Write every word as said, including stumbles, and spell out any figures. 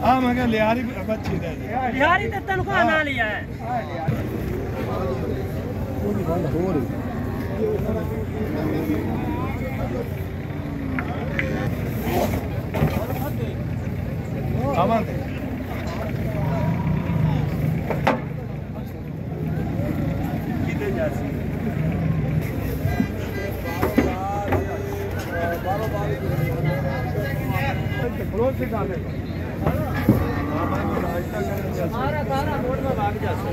हाँ मैं क्या लिहारी बच्ची दे लिहारी तो तनख्वाह ना लिया है। अमन कितने जासी से गाने सारा सारा रोड में भाग जाते